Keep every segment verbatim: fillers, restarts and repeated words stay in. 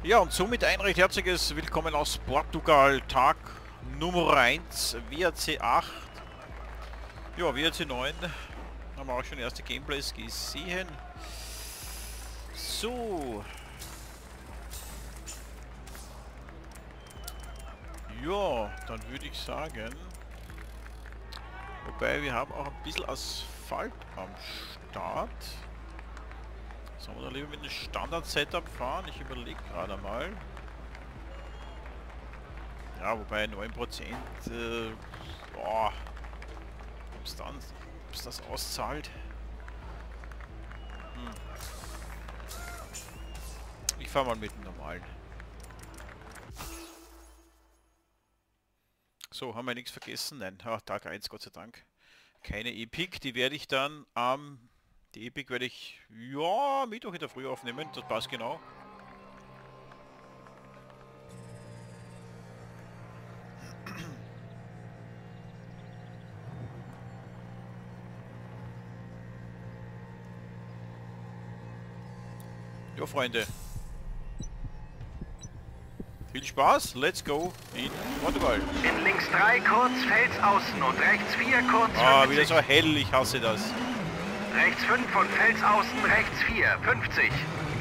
Ja, und somit ein recht herzliches Willkommen aus Portugal, Tag Nummer eins, W R C acht. Ja, W R C neun haben wir auch schon erste Gameplays gesehen. So. Ja, dann würde ich sagen, wobei wir haben auch ein bisschen Asphalt am Start. Sollen wir da lieber mit dem Standard-Setup fahren? Ich überlege gerade mal. Ja, wobei neun Prozent, äh, boah, ob es dann, ob es das auszahlt. Hm. Ich fahre mal mit dem normalen. So, haben wir nichts vergessen? Nein, ah, Tag eins, Gott sei Dank. Keine Epic, die werde ich dann am... Ähm, die Epic werde ich, ja, Mittwoch in der Früh aufnehmen, das passt genau. Ja, Freunde. Viel Spaß, let's go in Portugal. In links drei kurz, Fels außen und rechts vier kurz, Ah, fünfzig. wieder so hell, ich hasse das. Rechts fünf und Fels außen, rechts vier, fünfzig.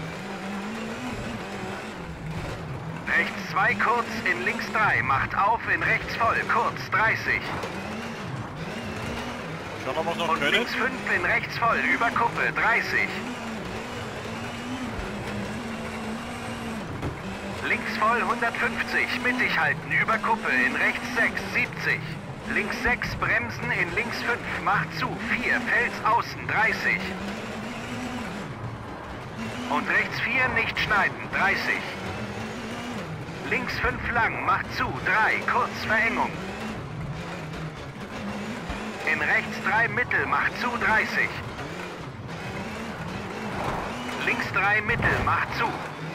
Rechts zwei kurz, in links drei, macht auf, in rechts voll, kurz, dreißig. Schauen wir mal, was noch Und können. links fünf, in rechts voll, über Kuppe, dreißig. Links voll, hundertfünfzig, mittig halten, über Kuppe, in rechts sechs, siebzig. Links sechs, bremsen, in links fünf, macht zu, vier, Fels außen, dreißig. Und rechts vier, nicht schneiden, dreißig. Links fünf lang, macht zu, drei, kurz, Verengung. In rechts drei, mittel, macht zu, dreißig. Links drei, mittel, macht zu.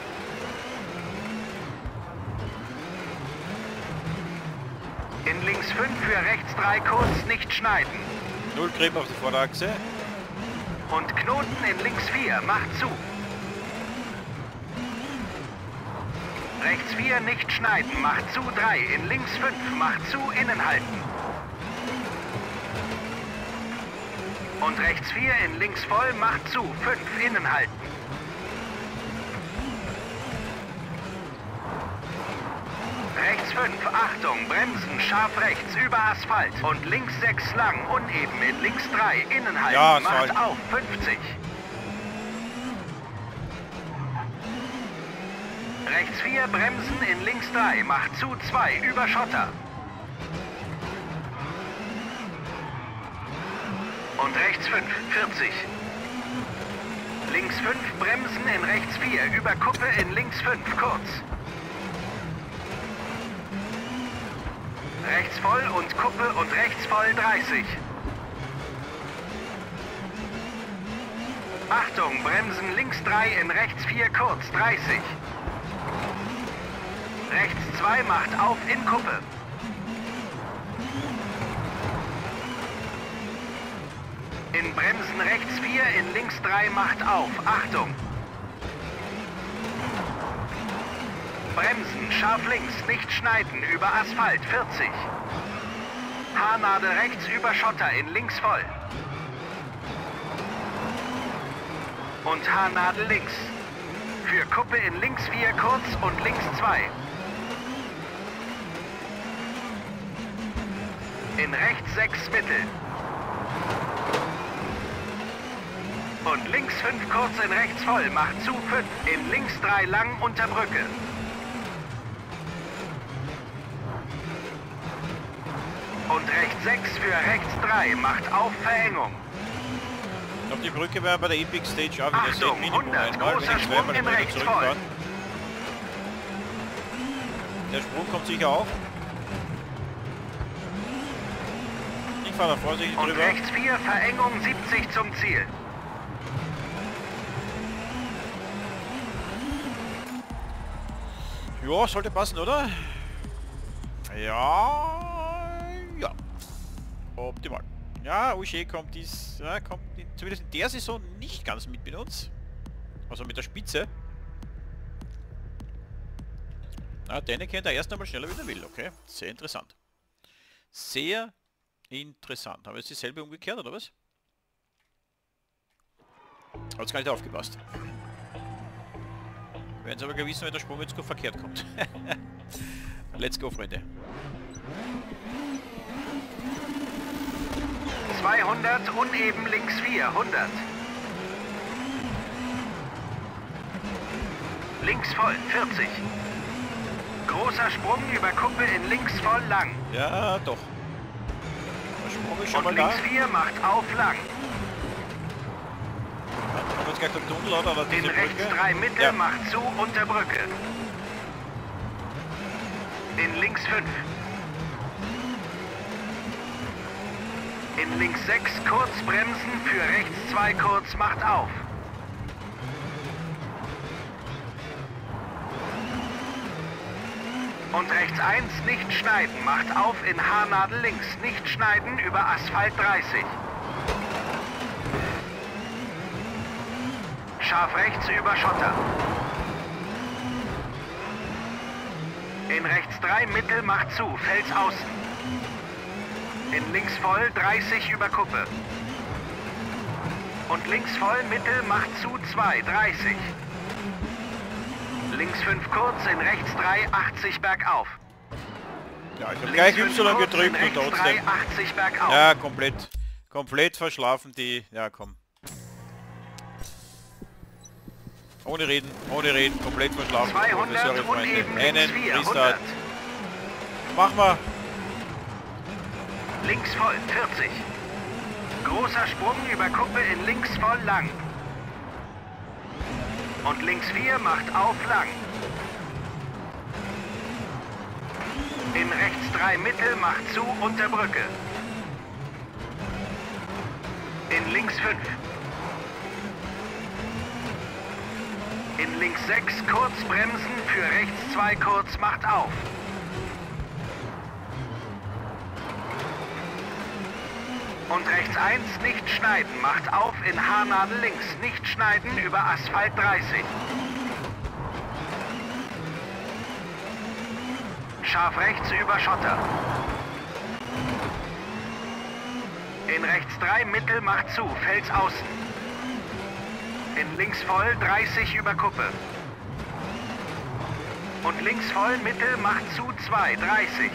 In links fünf für rechts drei kurz, nicht schneiden. Null Grip auf die Vorderachse. Und Knoten in links vier, macht zu. Rechts vier, nicht schneiden, macht zu, drei. In links fünf, macht zu, innen halten. Und rechts vier, in links voll, macht zu, fünf, innen halten. Rechts fünf, Achtung, bremsen, scharf rechts, über Asphalt. Und links sechs lang, uneben, in links drei, innen halten, Ja, macht Asphalt. auf, fünfzig. Rechts vier, bremsen, in links drei, macht zu, zwei, über Schotter. Und rechts fünf, vierzig. Links fünf, bremsen, in rechts vier, über Kuppe, in links fünf, kurz. Rechts voll und Kuppe und rechts voll dreißig. Achtung, bremsen links drei, in rechts vier, kurz, dreißig. Rechts zwei, macht auf, in Kuppe. In bremsen rechts vier, in links drei, macht auf, Achtung. Bremsen, scharf links, nicht schneiden, über Asphalt, vierzig. Haarnadel rechts, über Schotter, in links voll. Und Haarnadel links. Für Kuppe in links vier, kurz und links zwei. In rechts sechs, mittel. Und links fünf, kurz in rechts voll, macht zu, fünf. In links drei, lang, unter Brücke. Und rechts sechs für rechts drei, macht auf, Verengung. Auf die Brücke werden wir bei der Epic Stage auch wieder Achtung, sehen. Minimum hundert, einmal, wenn großer ich zweimal Sprung in wieder rechts zurückfahren. Der Sprung kommt sicher auch. Ich fahre da vorsichtig Und drüber. rechts vier, Verengung, siebzig zum Ziel. Ja, sollte passen, oder? Ja, ja. Optimal. Ja, Usche kommt dies, ja, kommt in, zumindest in der Saison nicht ganz mit mit uns. Also mit der Spitze. Ah, Danny kennt er erst einmal schneller wie er will, okay? Sehr interessant. Sehr interessant. Haben wir jetzt dieselbe umgekehrt, oder was? Hat's gar nicht aufgepasst. Werden Sie aber gewiss, wenn der Sprung jetzt verkehrt kommt. Let's go, Freunde. zweihundert, uneben links vier, hundert. Links voll, vierzig. Großer Sprung über Kuppe in links voll lang. Ja, doch. Der Sprung ist schon Und mal da. links vier macht auf lang. Haben wir jetzt gleich den Tunnel oder, oder In diese rechts Brücke? drei Mittel Ja. macht zu unter Brücke. In links fünf. In links sechs kurz bremsen, für rechts zwei kurz macht auf. Und rechts eins nicht schneiden, macht auf in Haarnadel links, nicht schneiden über Asphalt dreißig. Scharf rechts über Schotter. In rechts drei Mittel macht zu, Fels außen. In links voll dreißig über Kuppe. Und links voll Mittel macht zu zwei, dreißig. Links fünf kurz, in rechts drei, achtzig bergauf. Ja, ich habe Links gleich fünf Y kurz, gedrückt in und rechts trotzdem. drei, achtzig bergauf. Ja, komplett. Komplett verschlafen die. Ja, komm. Ohne reden, ohne reden, komplett verschlafen. zweihundert, Sorry, Freunde. uneben links Einen vier, Restart. hundert. Mach mal. Links voll, vierzig. Großer Sprung über Kuppe in links voll lang. Und links vier macht auf lang. In rechts drei Mittel macht zu unter Brücke. In links fünf. In links sechs kurz bremsen, für rechts zwei kurz macht auf. Und rechts eins nicht schneiden, macht auf in Haarnadel links, nicht schneiden über Asphalt dreißig. Scharf rechts über Schotter. In rechts drei Mittel macht zu, Fels außen. In links voll dreißig über Kuppe. Und links voll Mittel macht zu zwei, dreißig.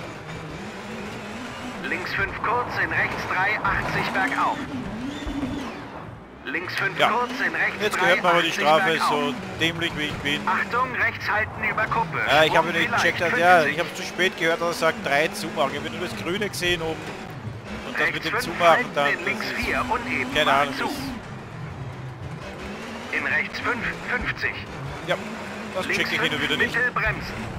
Links fünf kurz, in rechts drei, achtzig bergauf. Links fünf Ja. kurz, in rechts Jetzt drei, gehört mir aber die achtzig Strafe, bergauf. so dämlich wie ich bin. Achtung, rechts halten über Kuppe. Ja, ich habe Sprung nicht vielleicht, gecheckt, ja, fünfzig. ich habe zu spät gehört, dass er sagt drei zumachen. Ich habe nur das Grüne gesehen oben. Und das mit Rechts dem fünf Zumachen halten, dann. in links Das ist, vier, uneben, keine macht Ahnung. zu. Das, In rechts fünf, fünfzig. ja, das Links checke ich hin und fünf, wieder nicht. Mittel bremsen.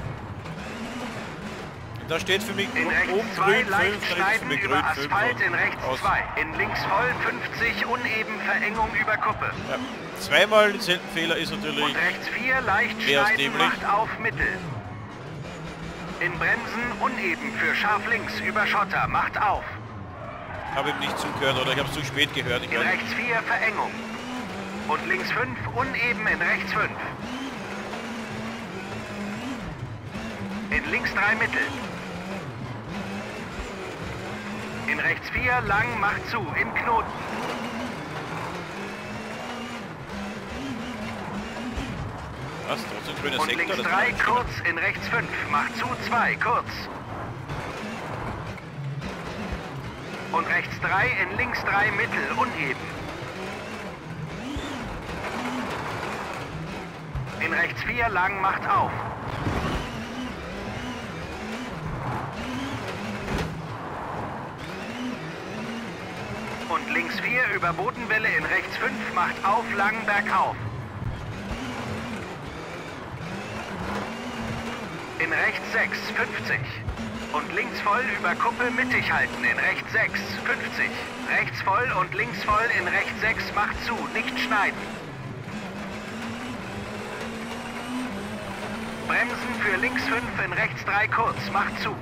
Da steht für mich In rechts oben zwei, grün leicht fünf, da ist für schneiden mich über grün fünf. Asphalt, in rechts aus. zwei. In links voll fünfzig, uneben Verengung über Kuppe. Ja. Zweimal denselben Fehler ist natürlich. Und rechts vier, leicht Mehr als schneiden, dämlich. macht auf Mittel. In Bremsen uneben für scharf links über Schotter, macht auf. Habe ihm nicht zugehört oder ich habe es zu spät gehört. Ich In weiß nicht. rechts vier, Verengung. Und links fünf, uneben in rechts fünf. In links drei Mittel. In rechts vier, lang, macht zu, im Knoten. Was? Trotzdem grüner Und Sektor. links das drei, kann nicht kurz, in rechts fünf, macht zu, zwei, kurz. Und rechts drei, in links drei, mittel, uneben. In rechts vier, lang, macht auf. Und links vier, über Bodenwelle, in rechts fünf, macht auf, lang, bergauf. In rechts sechs, fünfzig. Und links voll über Kuppe mittig halten, in rechts sechs, fünfzig. Rechts voll und links voll, in rechts sechs, macht zu, nicht schneiden. Bremsen für links fünf, in rechts drei kurz, macht zu.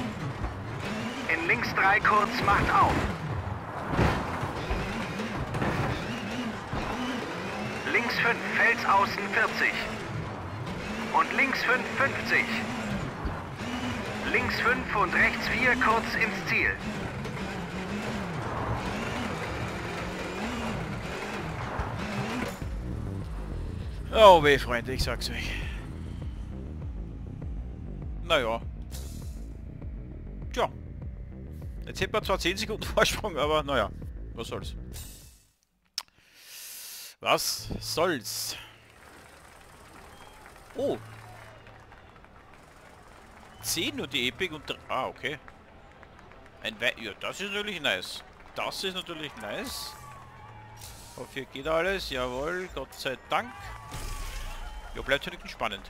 In links drei kurz, macht auf. Links fünf, Fels außen vierzig. Und links fünf, fünfzig. Links fünf und rechts vier, kurz ins Ziel. Oh weh, Freunde, ich sag's euch. Naja. Tja. Jetzt hätten wir zwar zehn Sekunden Vorsprung, aber naja. Was soll's. Was soll's. Oh. zehn nur die Epic und... Ah, okay. Ein We ja, das ist natürlich nice. Das ist natürlich nice. Hoffe, hier geht alles. Jawohl, Gott sei Dank. Ja, bleibt ja nicht spannend.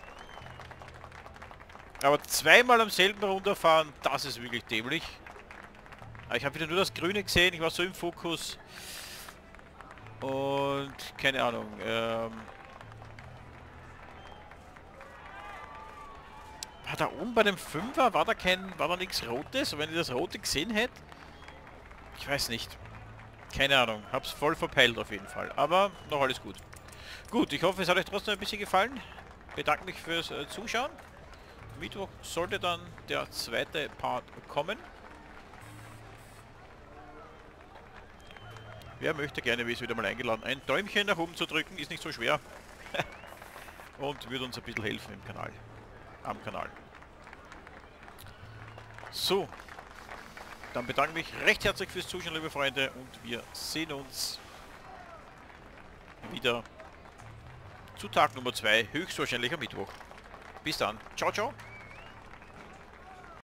Aber zweimal am selben runterfahren, das ist wirklich dämlich. Aber ich habe wieder nur das Grüne gesehen, ich war so im Fokus. Und keine Ahnung. Ähm, war da oben bei dem Fünfer, war da kein, war da nichts Rotes? Wenn ich das Rote gesehen hätte? Ich weiß nicht. Keine Ahnung, hab's voll verpeilt auf jeden Fall. Aber noch alles gut. Gut, ich hoffe, es hat euch trotzdem ein bisschen gefallen. Bedanke mich fürs äh, Zuschauen. Mittwoch sollte dann der zweite Part kommen. Wer möchte, gerne wie es wieder mal eingeladen. Ein Däumchen nach oben zu drücken, ist nicht so schwer. Und würde uns ein bisschen helfen im Kanal. Am Kanal. So. Dann bedanke ich mich recht herzlich fürs Zuschauen, liebe Freunde. Und wir sehen uns wieder zu Tag Nummer zwei, höchstwahrscheinlich am Mittwoch. Bis dann. Ciao, ciao.